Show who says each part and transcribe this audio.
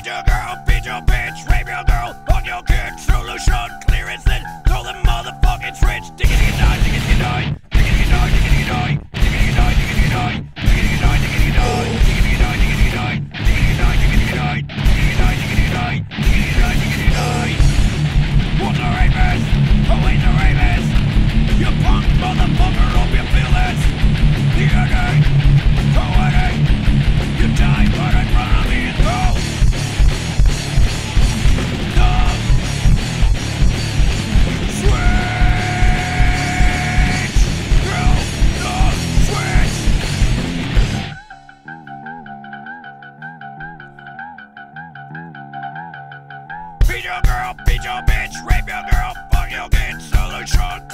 Speaker 1: Beat your girl, beat your bitch, rape your girl, fuck your kid, solution, clearance, then throw the motherfucking switch. Diggity die, diggity die, diggity die, diggity die, diggity die, diggity die, diggity die, diggity die, diggity die, diggity die, diggity die, diggity die, diggity die, diggity die, diggity die, diggity die. What's a rapist? Who ain't the rapist? You punk motherfucker, hope you feel this. The agony, so agony. You die, but in front of me and throw. Beat your girl, beat your bitch, rape your girl, fuck your kid, solution.